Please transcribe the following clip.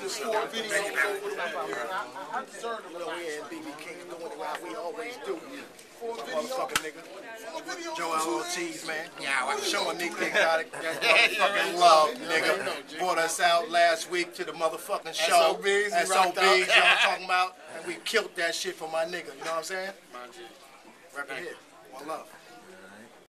there's 4 videos over the weekend. I'm concerned about it. We and BB King doing it like we always do. 4 videos. Motherfucking nigga. 4 videos. Joelle Ortiz, man. Yeah, I'm showing Neek the Exotic. That's motherfucking love, nigga. Brought us out last week to the motherfucking show. SOBs, you know what I'm talking about? And we killed that shit for my nigga, you know what I'm saying? Rep it here. One love.